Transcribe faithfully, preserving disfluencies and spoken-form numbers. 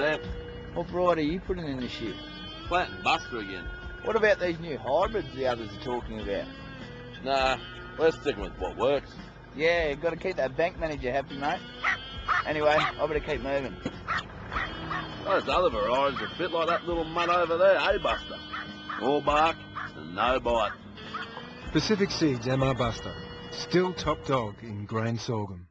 percent. What variety are you putting in this year? Planting Buster again. What about these new hybrids the others are talking about? Nah, we're sticking with what works. Yeah, got to keep that bank manager happy, mate. Anyway, I better keep moving. Those other varieties are a bit like that little mutt over there, eh, Buster? All bark and no bite. Pacific Seeds M R Buster, still top dog in grain sorghum.